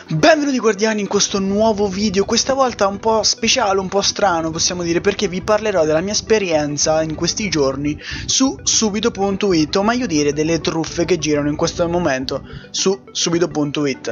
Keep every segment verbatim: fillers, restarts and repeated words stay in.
Benvenuti guardiani in questo nuovo video, questa volta un po' speciale, un po' strano possiamo dire, perché vi parlerò della mia esperienza in questi giorni su Subito punto it, o meglio dire delle truffe che girano in questo momento su Subito punto it.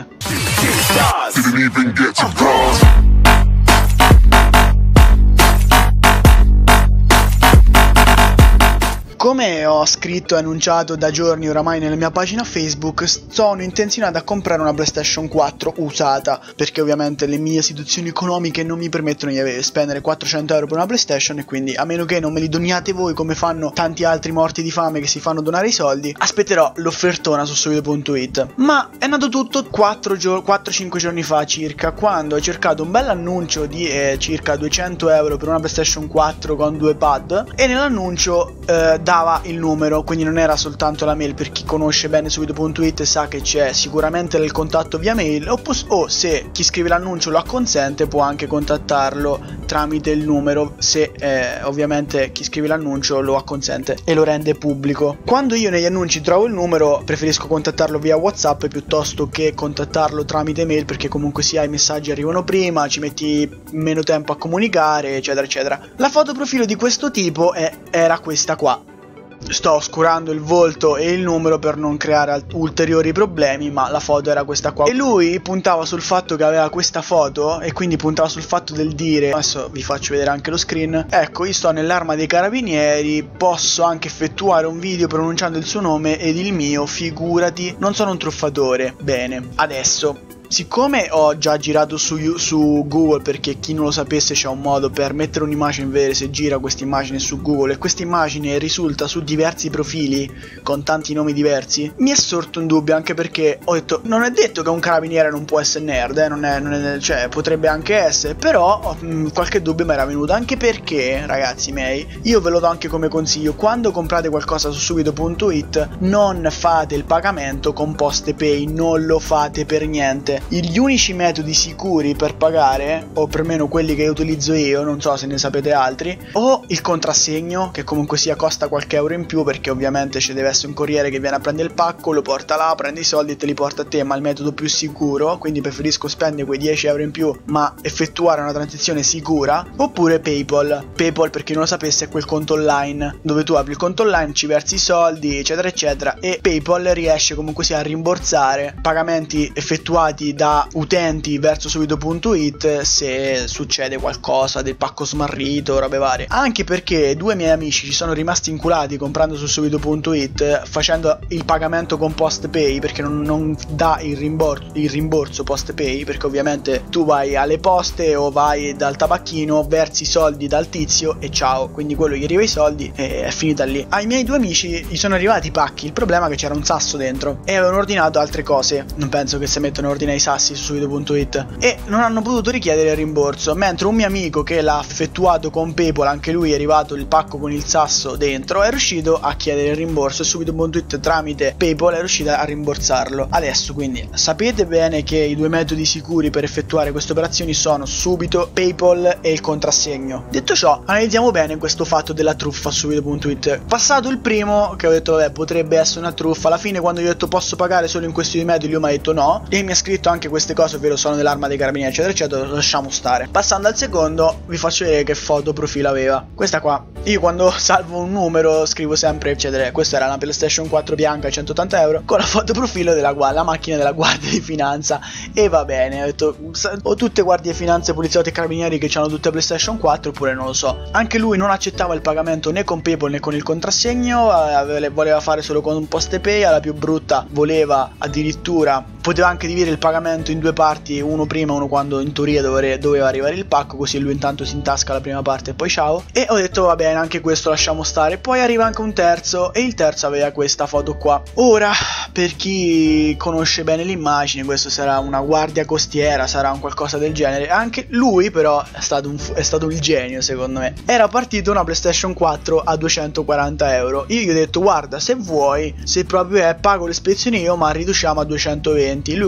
Come ho scritto e annunciato da giorni oramai nella mia pagina Facebook, sono intenzionato a comprare una PlayStation quattro usata, perché ovviamente le mie situazioni economiche non mi permettono di spendere quattrocento euro per una PlayStation, e quindi a meno che non me li doniate voi come fanno tanti altri morti di fame che si fanno donare i soldi, aspetterò l'offertona su Subito punto it. Ma è nato tutto quattro cinque giorni fa circa, quando ho cercato un bel annuncio di eh, circa duecento euro per una PlayStation quattro con due pad, e nell'annuncio eh, dava il numero, quindi non era soltanto la mail. Per chi conosce bene Subito punto it sa che c'è sicuramente il contatto via mail, o, o se chi scrive l'annuncio lo acconsente può anche contattarlo tramite il numero, se eh, ovviamente chi scrive l'annuncio lo acconsente e lo rende pubblico. Quando io negli annunci trovo il numero preferisco contattarlo via WhatsApp piuttosto che contattarlo tramite mail, perché comunque sia i messaggi arrivano prima, ci metti meno tempo a comunicare, eccetera eccetera. La foto profilo di questo tipo è, era questa qua. Sto oscurando il volto e il numero per non creare ulteriori problemi, ma la foto era questa qua. E lui puntava sul fatto che aveva questa foto, e quindi puntava sul fatto del dire, adesso vi faccio vedere anche lo screen, ecco, io sto nell'arma dei carabinieri, posso anche effettuare un video pronunciando il suo nome ed il mio, figurati, non sono un truffatore. Bene, adesso, siccome ho già girato su, su Google, perché chi non lo sapesse c'è un modo per mettere un'immagine vedere se gira questa immagine su Google, e questa immagine risulta su diversi profili con tanti nomi diversi, mi è sorto un dubbio, anche perché ho detto non è detto che un carabiniere non può essere nerd, eh, non è, non è, cioè potrebbe anche essere, però mh, qualche dubbio mi era venuto, anche perché ragazzi miei, io ve lo do anche come consiglio: quando comprate qualcosa su Subito punto it non fate il pagamento con PostePay, non lo fate per niente. Gli unici metodi sicuri per pagare, o perlomeno quelli che utilizzo io, non so se ne sapete altri, o il contrassegno, che comunque sia costa qualche euro in più, perché ovviamente ci deve essere un corriere che viene a prendere il pacco, lo porta là, prende i soldi e te li porta a te, ma il metodo più sicuro, quindi preferisco spendere quei dieci euro in più ma effettuare una transazione sicura, oppure PayPal. PayPal, per chi non lo sapesse, è quel conto online dove tu apri il conto online, ci versi i soldi, eccetera eccetera, e PayPal riesce comunque sia a rimborsare pagamenti effettuati da utenti verso Subito punto it se succede qualcosa del pacco smarrito, robe varie. Anche perché due miei amici ci sono rimasti inculati comprando su Subito punto it facendo il pagamento con PostePay, perché non, non dà il rimborso, il rimborso PostePay, perché ovviamente tu vai alle poste o vai dal tabacchino, versi i soldi dal tizio e ciao, quindi quello gli arriva i soldi e è finita lì. Ai miei due amici gli sono arrivati i pacchi, il problema è che c'era un sasso dentro e avevano ordinato altre cose, non penso che si mettono a ordinare i sassi su Subito punto it, e non hanno potuto richiedere il rimborso, mentre un mio amico che l'ha effettuato con PayPal, anche lui è arrivato il pacco con il sasso dentro, è riuscito a chiedere il rimborso, e Subito punto it tramite PayPal è riuscita a rimborsarlo. Adesso quindi sapete bene che i due metodi sicuri per effettuare queste operazioni sono Subito, PayPal e il contrassegno. Detto ciò, analizziamo bene questo fatto della truffa su Subito punto it. Passato il primo, che ho detto vabbè potrebbe essere una truffa, alla fine quando gli ho detto posso pagare solo in questi due metodi, lui mi ha detto no, e mi ha scritto anche queste cose, ovvero sono nell'arma dei carabinieri eccetera eccetera, lasciamo stare. Passando al secondo, vi faccio vedere che foto profilo aveva. Questa qua, io quando salvo un numero scrivo sempre eccetera, questa era una PlayStation quattro bianca a centottanta euro con la foto profilo della la macchina della Guardia di Finanza, e va bene, ho detto o tutte guardie di finanza, poliziotti e carabinieri che hanno tutte PlayStation quattro, oppure non lo so. Anche lui non accettava il pagamento né con PayPal né con il contrassegno, eh, voleva fare solo con un PostePay, alla più brutta voleva addirittura, poteva anche dividere il pagamento in due parti, uno prima, uno quando in teoria dovere, doveva arrivare il pacco, così lui intanto si intasca la prima parte e poi ciao. E ho detto va bene, anche questo lasciamo stare. Poi arriva anche un terzo, e il terzo aveva questa foto qua. Ora, per chi conosce bene l'immagine, questo sarà una guardia costiera, sarà un qualcosa del genere. Anche lui però è stato, un, è stato il genio secondo me. Era partito una PlayStation quattro a duecentoquaranta euro. Io gli ho detto guarda, se vuoi, se proprio è, pago le ispezioni io, ma riduciamo a duecentoventi. Lui cosa fa?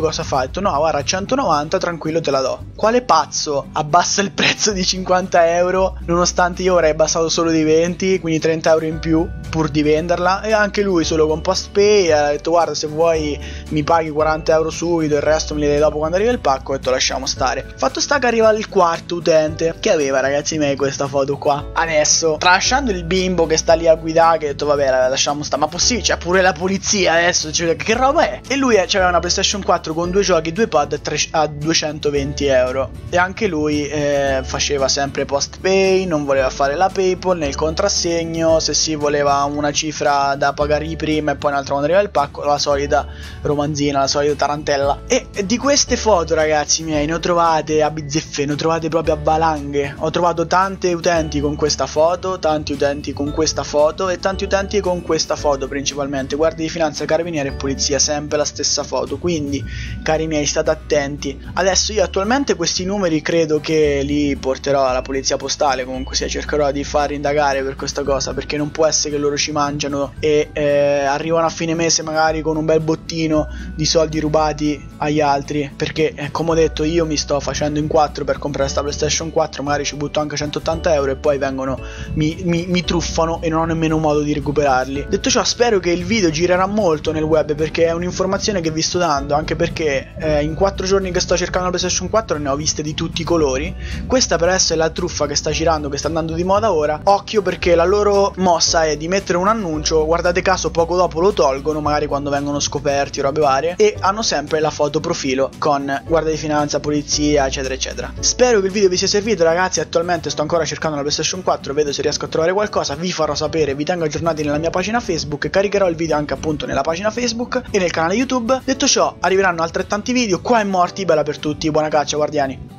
detto no guarda, a centonovanta tranquillo te la do. Quale pazzo abbassa il prezzo di cinquanta euro nonostante io avrei abbassato solo di venti, quindi trenta euro in più pur di venderla? E anche lui solo con PostPay ha detto guarda, se vuoi mi paghi quaranta euro subito, il resto me li dai dopo quando arriva il pacco, e te lo lasciamo stare. Fatto sta che arriva il quarto utente che aveva, ragazzi miei, questa foto qua. Adesso, tralasciando il bimbo che sta lì a guidare, che ha detto vabbè la lasciamo stare, ma possibile, c'è pure la polizia adesso, cioè, che roba è? E lui aveva una PlayStation quattro con due giochi, due pad a duecentoventi euro, e anche lui eh, faceva sempre PostPay, non voleva fare la PayPal nel contrassegno, se si voleva una cifra da pagare prima e poi un'altra quando arriva il pacco, la solita romanzina, la solita tarantella. E di queste foto, ragazzi miei, ne ho trovate a bizzeffe, ne ho trovate proprio a valanghe. Ho trovato tanti utenti con questa foto, tanti utenti con questa foto e tanti utenti con questa foto principalmente. Guardia di finanza, carabinieri e polizia, sempre la stessa foto. Quindi, cari miei, state attenti. Adesso io attualmente questi numeri credo che li porterò alla polizia postale, comunque sia, cercherò di far indagare per questa cosa, perché non può essere che loro ci mangiano e eh, arrivano a fine mese magari con un bel bottino di soldi rubati agli altri, perché eh, come ho detto io mi sto facendo in quattro per comprare sta PlayStation quattro, magari ci butto anche centottanta euro e poi vengono mi, mi, mi truffano e non ho nemmeno modo di recuperarli. Detto ciò, spero che il video girerà molto nel web, perché è un'informazione che vi sto dando, anche perché eh, in quattro giorni che sto cercando la PlayStation quattro ne ho viste di tutti i colori. Questa per essere la truffa che sta girando, che sta andando di moda ora. Occhio, perché la loro mossa è di mettere un annuncio, guardate caso poco dopo lo tolgono, magari quando vengono scoperti o robe varie, e hanno sempre la foto profilo con guardia di finanza, polizia, eccetera eccetera. Spero che il video vi sia servito, ragazzi. Attualmente sto ancora cercando la PlayStation quattro, vedo se riesco a trovare qualcosa, vi farò sapere, vi tengo aggiornati nella mia pagina Facebook, caricherò il video anche appunto nella pagina Facebook e nel canale YouTube. Detto ciò, arriveranno altrettanti video qua e morti, bella per tutti, buona caccia guardiani.